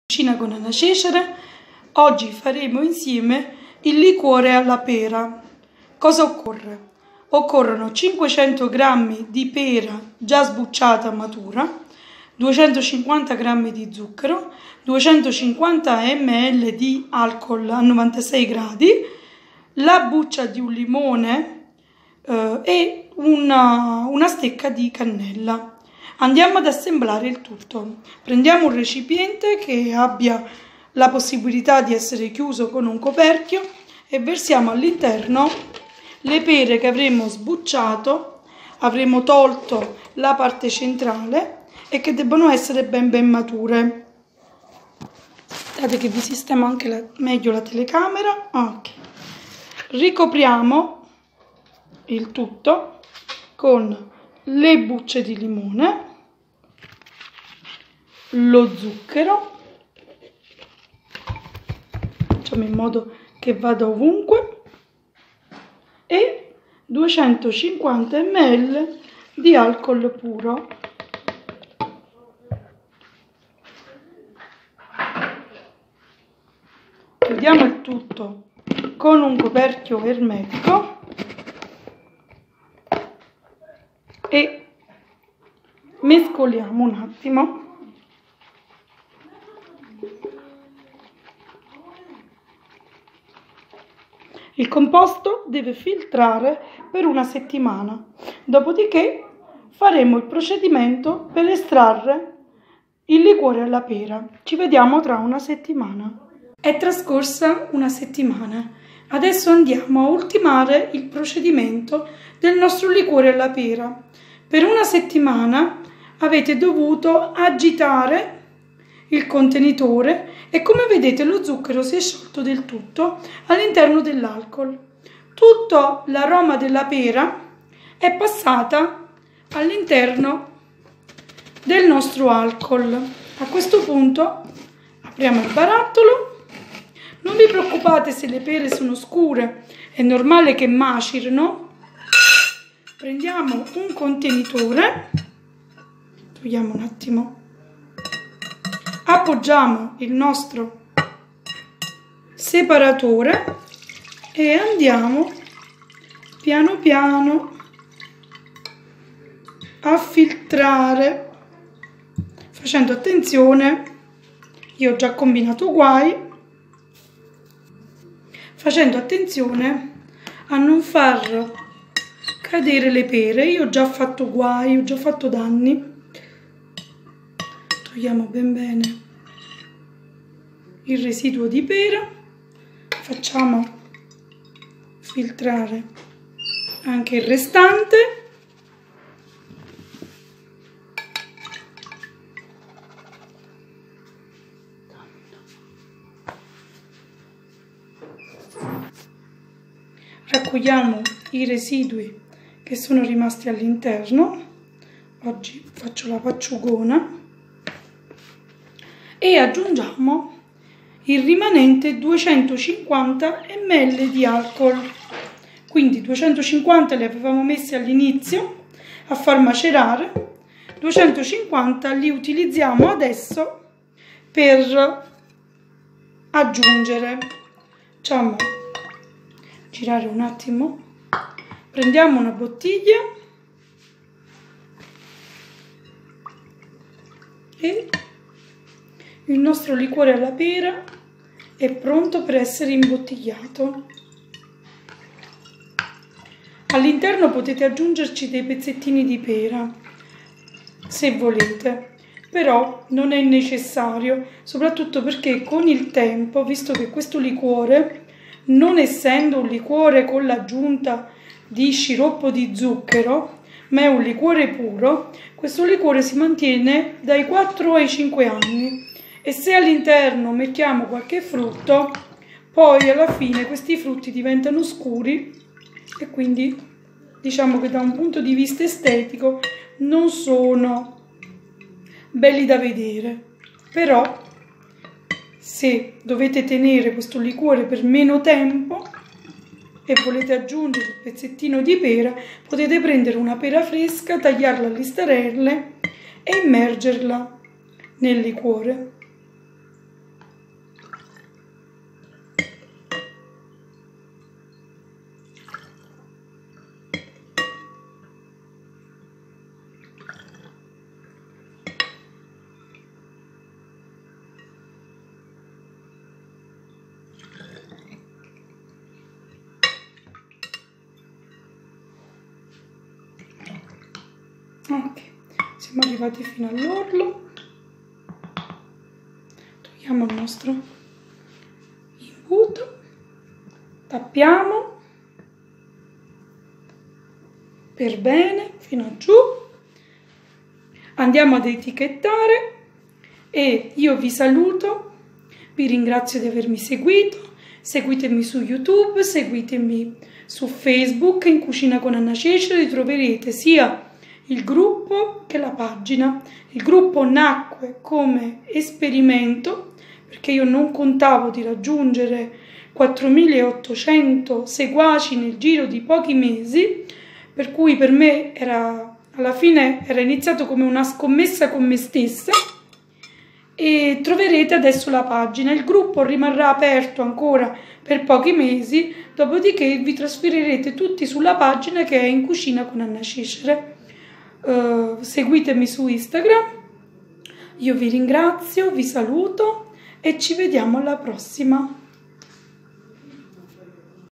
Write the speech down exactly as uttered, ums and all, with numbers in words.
Cucina con Anna Cecere. Oggi faremo insieme il liquore alla pera. Cosa occorre? Occorrono cinquecento grammi di pera già sbucciata matura, duecentocinquanta grammi di zucchero, duecentocinquanta millilitri di alcol a novantasei gradi, la buccia di un limone eh, e una, una stecca di cannella. Andiamo ad assemblare il tutto. Prendiamo un recipiente che abbia la possibilità di essere chiuso con un coperchio e versiamo all'interno le pere che avremo sbucciato, avremo tolto la parte centrale e che debbono essere ben ben mature. Aspettate che vi sistemo anche la, meglio la telecamera. Ok. Ricopriamo il tutto con le bucce di limone, lo zucchero, facciamo in modo che vada ovunque, e duecentocinquanta millilitri di alcol puro. Chiudiamo il tutto con un coperchio ermetico e mescoliamo un attimo. Il composto deve filtrare per una settimana, dopodiché faremo il procedimento per estrarre il liquore alla pera. Ci vediamo tra una settimana. È trascorsa una settimana. Adesso andiamo a ultimare il procedimento del nostro liquore alla pera. Per una settimana avete dovuto agitare il contenitore e, come vedete, lo zucchero si è sciolto del tutto all'interno dell'alcol. Tutto l'aroma della pera è passata all'interno del nostro alcol. A questo punto apriamo il barattolo. Non vi preoccupate se le pere sono scure, è normale che macerino. Prendiamo un contenitore, togliamo un attimo, appoggiamo il nostro separatore e andiamo piano piano a filtrare, facendo attenzione, io ho già combinato guai, facendo attenzione a non far cadere le pere. Io ho già fatto guai, ho già fatto danni. Togliamo ben bene il residuo di pera, facciamo filtrare anche il restante. Raccogliamo i residui che sono rimasti all'interno. Oggi faccio la pacciugona e aggiungiamo il rimanente duecentocinquanta millilitri di alcol. Quindi duecentocinquanta li avevamo messi all'inizio a far macerare, duecentocinquanta li utilizziamo adesso per aggiungere. Facciamo girare un attimo, prendiamo una bottiglia e il nostro liquore alla pera è pronto per essere imbottigliato. All'interno potete aggiungerci dei pezzettini di pera se volete, però non è necessario, soprattutto perché con il tempo, visto che questo liquore, non essendo un liquore con l'aggiunta di sciroppo di zucchero, ma è un liquore puro, questo liquore si mantiene dai quattro ai cinque anni. E se all'interno mettiamo qualche frutto, poi alla fine questi frutti diventano scuri e quindi diciamo che da un punto di vista estetico non sono belli da vedere. Però se dovete tenere questo liquore per meno tempo e volete aggiungere il pezzettino di pera, potete prendere una pera fresca, tagliarla a listarelle e immergerla nel liquore. Ok, siamo arrivati fino all'orlo. Togliamo il nostro imbuto, tappiamo per bene fino a giù, andiamo ad etichettare e io vi saluto, vi ringrazio di avermi seguito, seguitemi su YouTube, seguitemi su Facebook, in Cucina con Anna Cecere troverete sia il gruppo che la pagina. Il gruppo nacque come esperimento perché io non contavo di raggiungere quattromilaottocento seguaci nel giro di pochi mesi, per cui per me era, alla fine era iniziato come una scommessa con me stessa, e troverete adesso la pagina. Il gruppo rimarrà aperto ancora per pochi mesi, dopodiché vi trasferirete tutti sulla pagina che è In Cucina con Anna Cecere. Uh, seguitemi su Instagram, io vi ringrazio, vi saluto e ci vediamo alla prossima.